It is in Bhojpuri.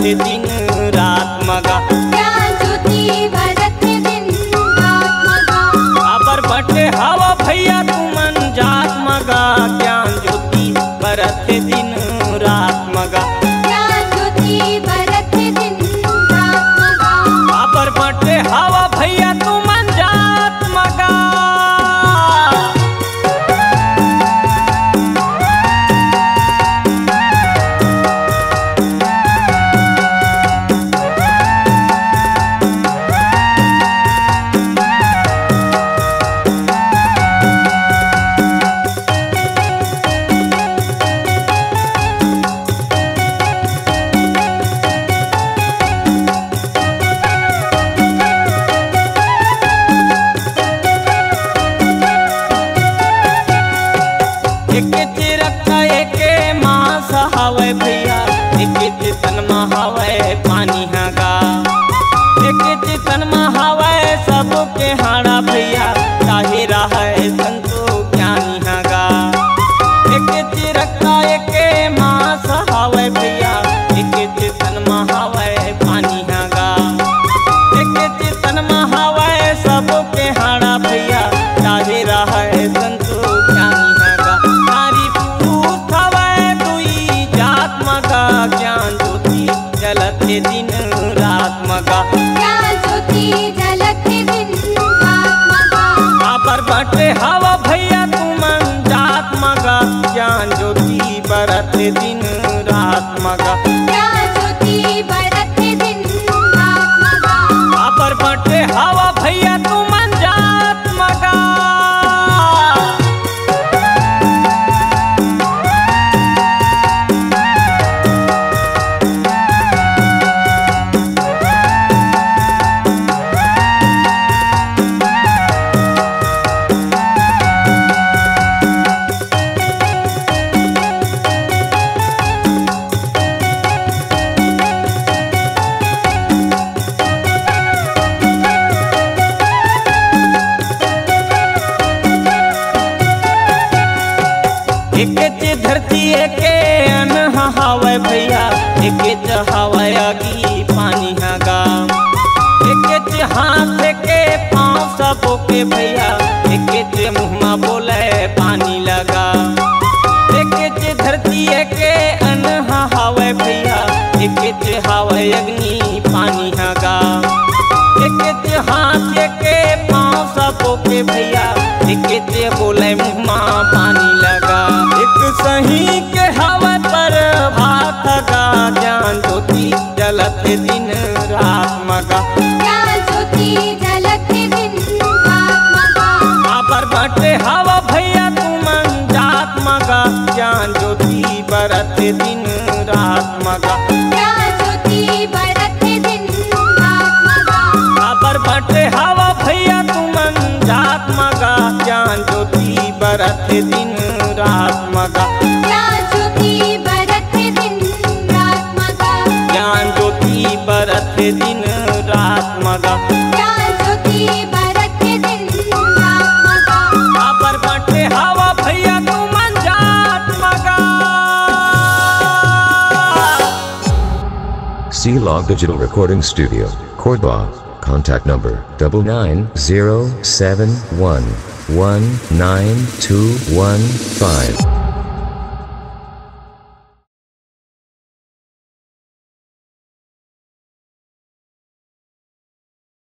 दिन रात मगा। ज्ञान ज्योति बरत दिन रात मगा। अबर बटे हवा भैया तू मन जात मगा। ज्ञान ज्योति बरत दिन रात मगा। ज्ञान ज्योति बरत दिन रात मगा। अबर बटे हवा भैया तू मन जात मगा। एक चिरक एके मास हवे भैया। एक चितन में हवे पानी हगा। एक चितन में हवे सबके हाड़ा भैया। चाहे रहे संतो ज्ञानी हगा। एक चिरक एके मास हवे भैया। एक चितन में हवे पानी हगा। एक चितन में हवे सबके हाड़ा भैया। चाहे रहे संतो ज्ञानी हगा। ज्ञान ज्योति जलत दिन रात मगा। ज्ञान ज्योति जलत दिन रात मगा। अबर बटे हवा भैया तू मन जात मगा। ज्ञान ज्योति बरत दिन रात मगा। ज्ञान ज्योति बरत दिन रात मगा। अबर बटे हवा भैया तू मन जात मगा। एक धरती एके अन हवा भैया। एक हवा आगी पानी हगा। एक हाथ के पाँव सबो के भैया। एक मुँह में बोले पानी लगा। एक धरती एके अन हवा भैया। एक हवा अग्नि पानी हगा। एक हाथ के पाँव सबो के भैया। एक बोले मुँह में पानी लगा। एक सही के हवा पर भात गा। ज्ञान ज्योति जलत दिन रात मगा। ज्ञान ज्योति जलत दिन रात मगा। अबर बटे हवा भैया तू मन जात मगा। ज्ञान ज्योति बरत दिन रात मगा। ज्ञान ज्योति बरत दिन रात मगा। अबर बटे हवा भैया तू मन जात मगा। ज्ञान ज्योति बरत दिन रात मगा। ज्ञान ज्योति बरत दिन रात मगा। ज्ञान ज्योति बरत दिन रात मगा। ज्ञान ज्योति बरत दिन रात मगा। अबर बटे हवा भैया तू मन जात मगा। C-Log Digital Recording Studio, Cordoba. Contact number 99071192115.